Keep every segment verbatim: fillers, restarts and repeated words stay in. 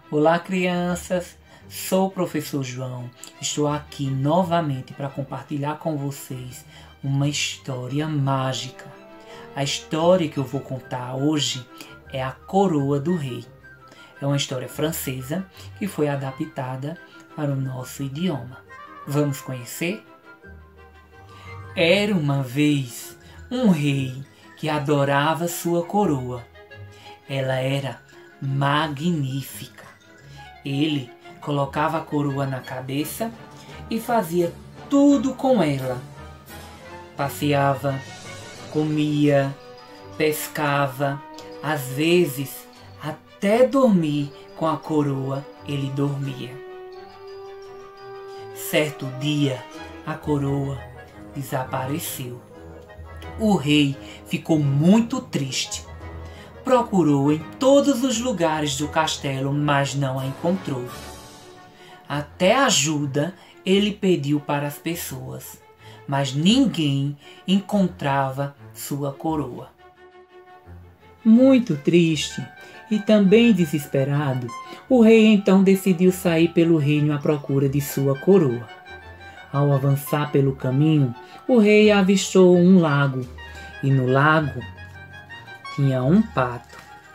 Olá, crianças! Sou o professor João. Estou aqui novamente para compartilhar com vocês uma história mágica. A história que eu vou contar hoje é A Coroa do Rei. É uma história francesa que foi adaptada para o nosso idioma. Vamos conhecer? Era uma vez um rei que adorava sua coroa. Ela era magnífica. Ele colocava a coroa na cabeça e fazia tudo com ela. Passeava, comia, pescava, às vezes até dormir com a coroa ele dormia. Certo dia a coroa desapareceu. O rei ficou muito triste. Procurou em todos os lugares do castelo, mas não a encontrou. Até ajuda ele pediu para as pessoas, mas ninguém encontrava sua coroa. Muito triste e também desesperado, o rei então decidiu sair pelo reino à procura de sua coroa. Ao avançar pelo caminho, o rei avistou um lago, e no lago tinha um pato.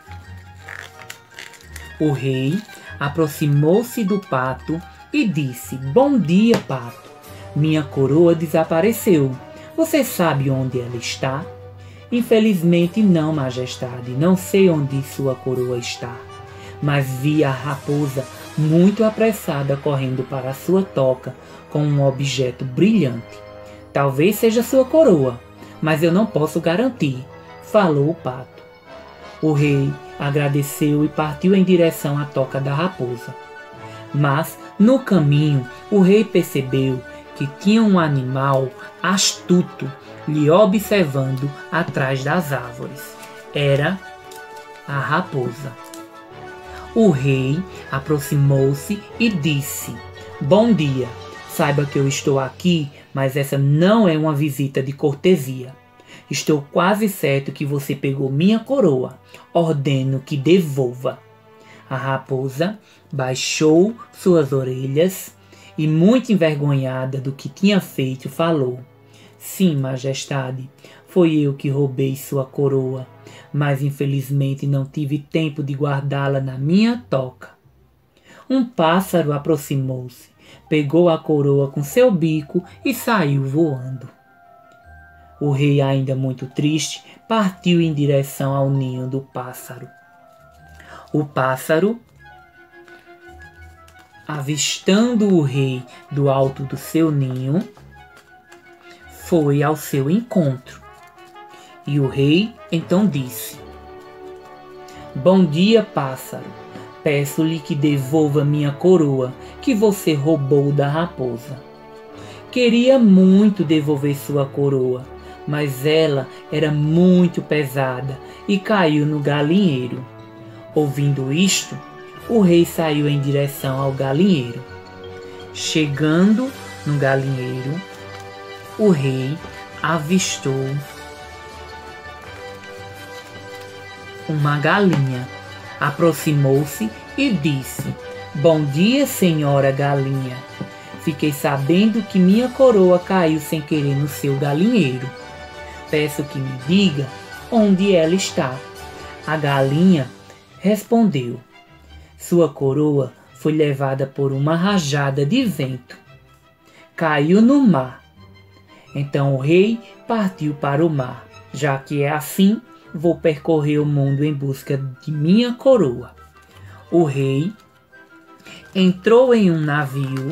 O rei aproximou-se do pato e disse: "Bom dia, pato. Minha coroa desapareceu. Você sabe onde ela está?" "Infelizmente não, majestade. Não sei onde sua coroa está. Mas vi a raposa muito apressada correndo para a sua toca com um objeto brilhante. Talvez seja sua coroa, mas eu não posso garantir", falou o pato. O rei agradeceu e partiu em direção à toca da raposa. Mas, no caminho, o rei percebeu que tinha um animal astuto lhe observando atrás das árvores. Era a raposa. O rei aproximou-se e disse: "Bom dia. Saiba que eu estou aqui, mas essa não é uma visita de cortesia. Estou quase certo que você pegou minha coroa. Ordeno que devolva." A raposa baixou suas orelhas e, muito envergonhada do que tinha feito, falou: "Sim, majestade, foi eu que roubei sua coroa, mas infelizmente não tive tempo de guardá-la na minha toca." Um pássaro aproximou-se, pegou a coroa com seu bico e saiu voando. O rei, ainda muito triste, partiu em direção ao ninho do pássaro. O pássaro, avistando o rei do alto do seu ninho, foi ao seu encontro. E o rei então disse: "Bom dia, pássaro. Peço-lhe que devolva minha coroa que você roubou da raposa." Queria muito devolver sua coroa, mas ela era muito pesada e caiu no galinheiro. Ouvindo isto, o rei saiu em direção ao galinheiro. Chegando no galinheiro, o rei avistou uma galinha. Aproximou-se e disse: "Bom dia, senhora galinha. Fiquei sabendo que minha coroa caiu sem querer no seu galinheiro. Peço que me diga onde ela está." A galinha respondeu: "Sua coroa foi levada por uma rajada de vento. Caiu no mar." Então o rei partiu para o mar. "Já que é assim, vou percorrer o mundo em busca de minha coroa." O rei entrou em um navio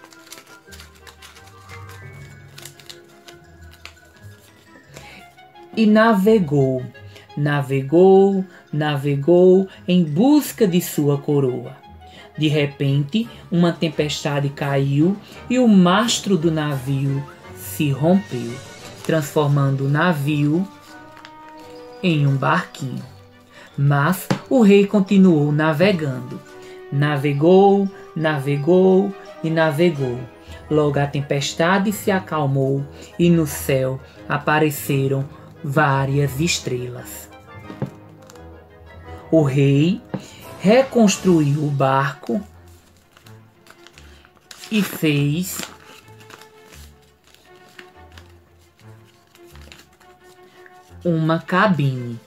e navegou, navegou, navegou em busca de sua coroa. De repente, uma tempestade caiu e o mastro do navio se rompeu, transformando o navio em um barquinho. Mas o rei continuou navegando. Navegou, navegou e navegou. Logo a tempestade se acalmou e no céu apareceram várias estrelas. O rei reconstruiu o barco e fez uma cabine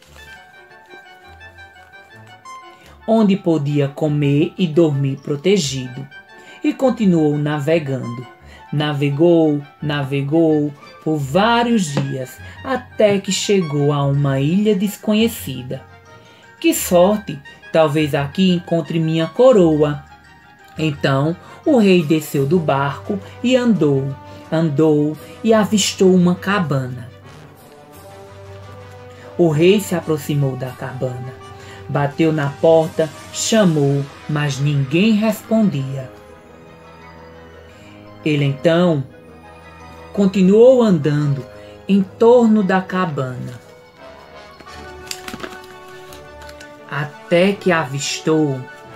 onde podia comer e dormir protegido, e continuou navegando. Navegou, navegou por vários dias, até que chegou a uma ilha desconhecida. Que sorte! Talvez aqui encontre minha coroa. Então o rei desceu do barco e andou, andou e avistou uma cabana. O rei se aproximou da cabana. Bateu na porta, chamou, mas ninguém respondia. Ele então continuou andando em torno da cabana, até que avistou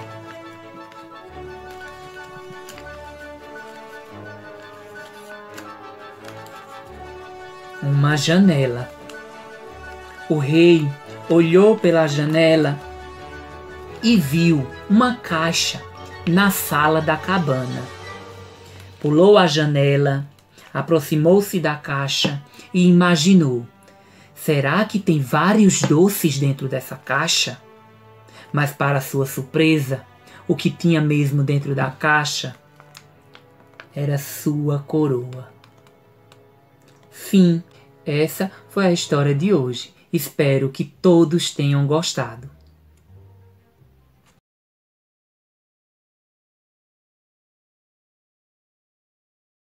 uma janela. O rei olhou pela janela e viu uma caixa na sala da cabana. Pulou a janela, aproximou-se da caixa e imaginou: será que tem vários doces dentro dessa caixa? Mas, para sua surpresa, o que tinha mesmo dentro da caixa era sua coroa. Fim. Essa foi a história de hoje. Espero que todos tenham gostado.